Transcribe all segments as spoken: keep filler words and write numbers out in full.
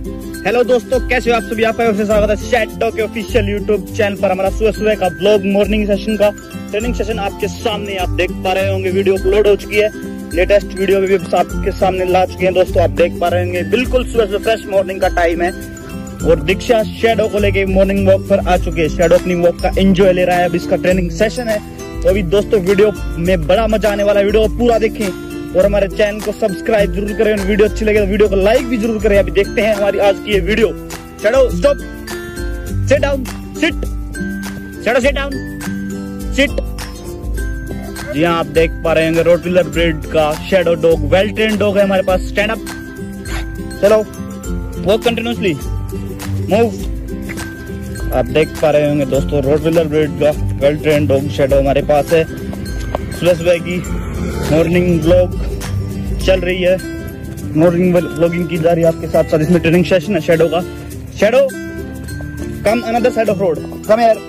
Hello दोस्तों, कैसे हो आप सभी? आपका स्वागत है शैडो के ऑफिशियल यूट्यूब चैनल पर। हमारा सुबह सुबह का ब्लॉग मॉर्निंग सेशन का ट्रेनिंग सेशन आपके सामने आप देख पा रहे होंगे। वीडियो अपलोड हो चुकी है, लेटेस्ट वीडियो भी आपके सामने ला चुके हैं दोस्तों, आप देख पा रहे होंगे। बिल्कुल सुबह सुबह फ्रेश मॉर्निंग का टाइम है और दीक्षा शैडो को लेके मॉर्निंग वॉक पर आ चुके हैं। शैडो अपनी वॉक का एंजॉय ले रहा है, अब इसका ट्रेनिंग सेशन है। तो अभी दोस्तों वीडियो में बड़ा मजा आने वाला है, वीडियो को पूरा देखें और हमारे चैनल को सब्सक्राइब जरूर करें। वीडियो अच्छी लगे तो वीडियो को लाइक भी जरूर करें। अभी देखते हैं हमारी आज की ये video. Shadow stop, sit down, sit, Shadow sit down, sit. जी हाँ, आप देख पा रहे होंगे रोटविलर ब्रीड का Shadow dog, well train dog है हमारे पास। स्टैंड अप, चलो वॉक कंटिन्यूसली, मूव। आप देख पा रहे होंगे दोस्तों रोटविलर ब्रीड का वेल ट्रेन डॉग शैडो हमारे पास है। सुबह सुबह की मॉर्निंग व्लॉग चल रही है, मॉर्निंग व्लॉगिंग की जा रही है आपके साथ साथ। इसमें ट्रेनिंग सेशन है शैडो का। Shadow come another side of road, come here.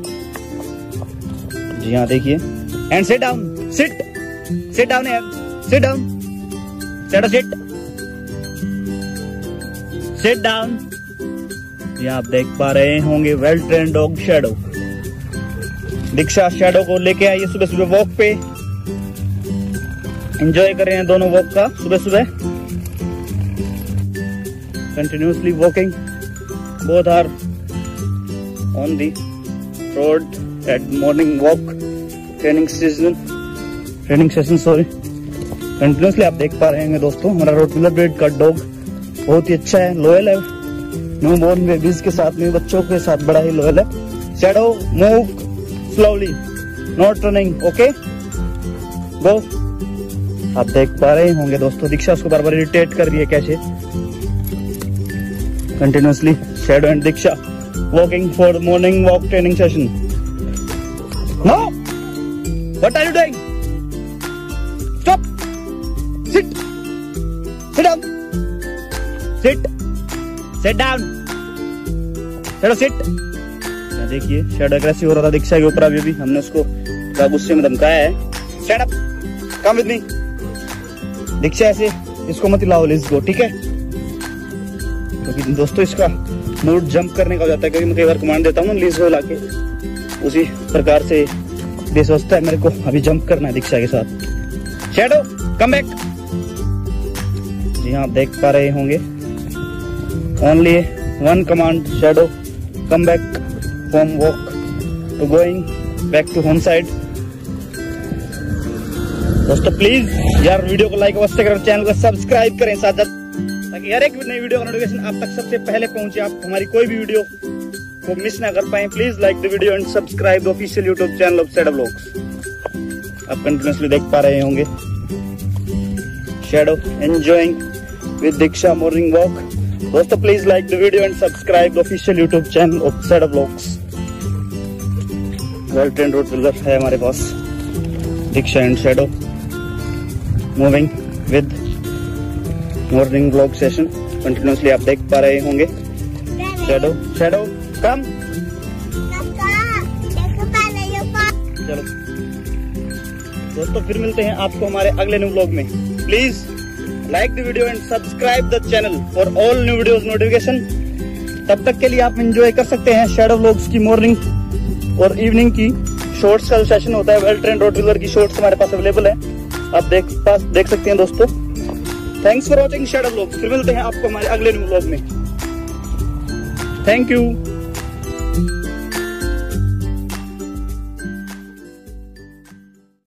जी हाँ देखिए, and sit down, sit, sit down here, sit down, Shadow sit, sit down. जी आप देख पा रहे होंगे well train dog Shadow. Diksha Shadow को लेके आई सुबह सुबह वॉक पे, एंजॉय कर रहे हैं दोनों वॉक का सुबह सुबह। Continuously walking, both are on the road at morning walk training season, training session sorry. Continuously आप देख पा रहे हैं दोस्तों, हमारा रोटविलर ब्रीड का डॉग बहुत ही अच्छा है, लॉयल है। न्यू बोर्न बेबीज के साथ, न्यू बच्चों के साथ बड़ा ही लॉयल है। Shadow move slowly, not running, okay go. आप देख पा रहे होंगे दोस्तों, दीक्षा उसको बार बार इरिटेट कर रही है कैसे। Continuously Shadow and Diksha walking for morning walk training session. No, what are you doing? Stop, sit, sit down, sit, sit down, Shadow sit. देखिए शैडो एग्रेसिव हो रहा था दीक्षा के ऊपर, अभी भी हमने उसको गुस्से में धमकाया है। Stand up, come with me. Diksha ऐसे इसको मत लाओ, लेट्स गो, ठीक है? क्योंकि तो दोस्तों इसका मूड जंप करने का हो जाता है, क्योंकि मैं कई बार कमांड देता हूँ लेट्स गो लाके, उसी प्रकार से ये सोचता है मेरे को अभी जंप करना है दीक्षा के साथ। Shadow come back. जी हाँ, आप देख पा रहे होंगे only one command, Shadow come back from walk to going back to home side. दोस्तों प्लीज यार वीडियो को लाइक अवश्य करें, चैनल को सब्सक्राइब करें साथ साथ, ताकि हर एक नई वीडियो का नोटिफिकेशन आप तक सबसे पहले पहुंचे, आप हमारी कोई भी वीडियो को मिस ना कर पाए। Please like the video and subscribe the official YouTube channel of Shadow vlogs. आप कंटिन्यूसली देख पा रहे होंगे Shadow enjoying with Diksha morning walk. दोस्तों please like the video and subscribe the official YouTube channel of Shadow vlogs. Well trained rottweiler है हमारे पास, Diksha and Shadow moving with morning vlog session. Continuously आप देख पा रहे होंगे शैडो, शैडो कम। चलो दोस्तों, फिर मिलते हैं आपको हमारे अगले न्यू व्लॉग में। Please like the video and subscribe the channel for all new videos notification. तब तक के लिए आप एंजॉय कर सकते हैं शैडो व्लॉग्स की मॉर्निंग और इवनिंग की शॉर्ट्स का सेशन होता है। वेल ट्रेन्ड रोटविलर की शॉर्ट्स हमारे पास अवेलेबल है, आप देख पास देख सकते हैं दोस्तों। Thanks for watching Shadow vlogs. फिर मिलते हैं आपको हमारे अगले न्यू व्लॉग में। Thank you.